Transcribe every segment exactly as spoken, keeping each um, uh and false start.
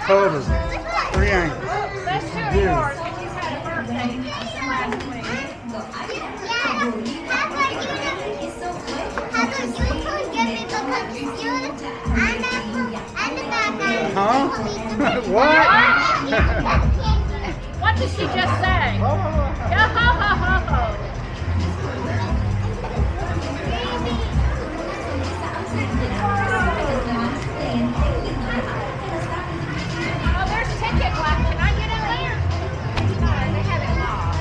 Total. Three angles. Let's do yours. You had a birthday last week. Huh? What? What did she just say? Yo ho ho ho ho. Oh, there's ticket left. Can I get in there? No, they have it locked.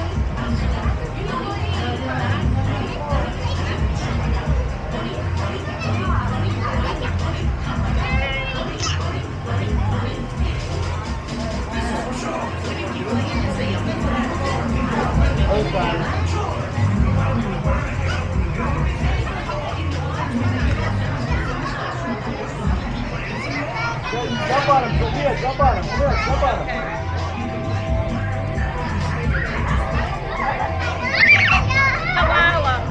Jump on him, Sophia, jump on him. Come here, jump on him. Halala.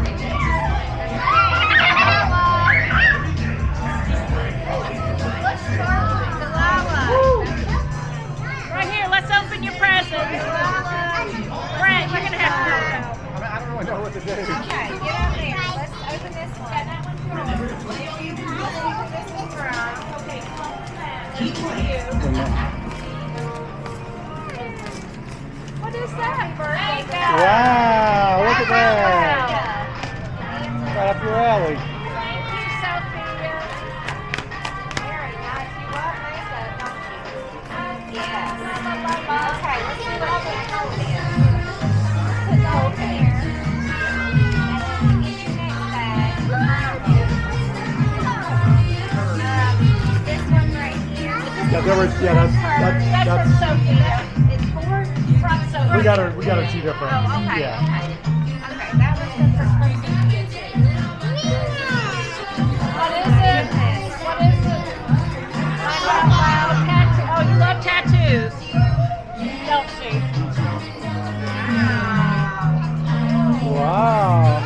Right here, let's open your presents. Brent, you're going to have to help out. I mean, I don't really know what to do. Okay, get over there. Let's open this one. Yeah, that one's yours. This one's right. Okay, close that. That's for you. What is that, birthday bell? Wow, look at that. Wow. Right up your alley. Thank you, Sophia. Mary, nice. You love Mesa, don't you? Yes. Okay, let's do all the whole here. Put the whole here. And then get your next bag. Um, this one right here. Yeah, there was, yeah, that's, that's, That's from that's, Sophia. It's four. From Sophia. we got her, we got her two different. Oh, okay, Yeah. okay. Okay, that was the first person to get you. What is it? What is it? Find out loud. Tattoo. Oh, you love tattoos. Don't you? Wow.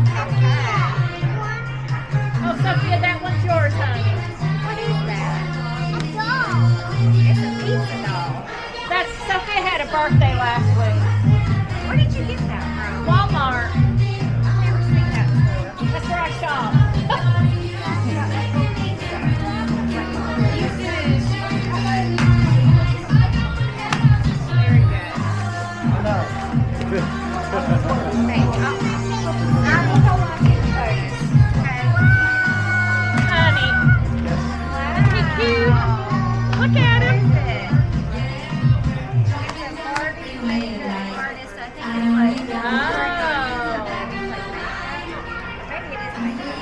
Oh, Sophia, that one's yours, honey. What is that? It's a pizza doll. That's Sophia had a birthday last week. Where did you get that from? Walmart. I've never seen that before. That's where I shop. You do. Very good. I know. Thank you. I'll, I'll hold on to the photos. Okay. Honey. Wow. Isn't he cute? Look at him. What is it? It's a Barbie makeup artist. I think it's like. Oh. Maybe it is makeup.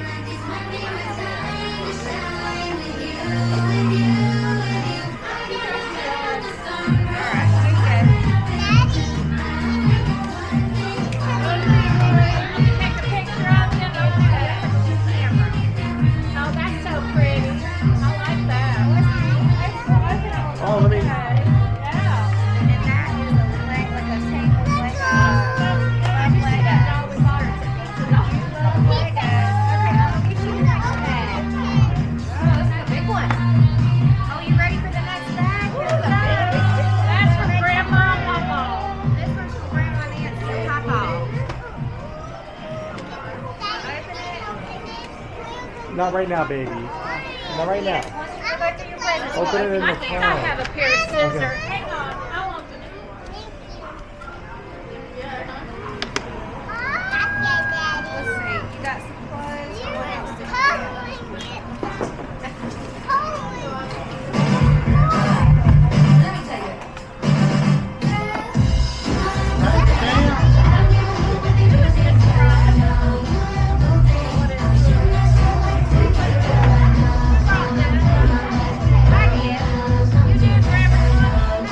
Take a picture of you and open it. Oh, that's so pretty. I like that. Oh, let me, Okay. Yeah. And that is a leg, like a tangled leg. I love Lego. Love Lego. Okay, I'll get you the next bag. Oh, this is a big one. Oh, you ready for the next bag? Here's the big one. That's from Grandma and Mama. This one's from Grandma Nancy and Papa. Open it. not right now, baby. Not right now. Once you go through your presents, Open it in I the think I car. have a pair of scissors. Hang on. I'll open it. let's see. You got some clothes. What else did you You did grab it.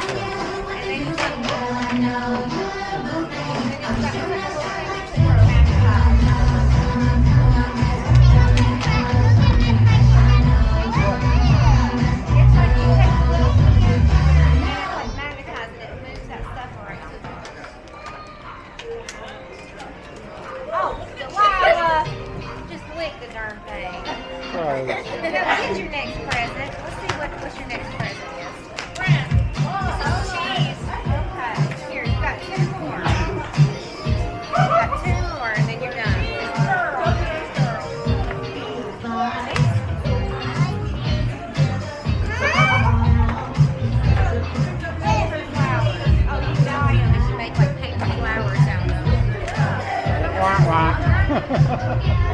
And then you got, and then you got such a little thing to put back up. It's like you take a little thing and it's like magnetized and it moves that stuff around. Oh, Delilah! Just lick the darn thing. Right. Now, get your next present. Let's see what what's your next present is. Oh, cheese. Okay. Here, you got two more. You got two more, and then you're done. Flowers. Oh, you dye them and you make like paper flowers out of them. Wah, wah.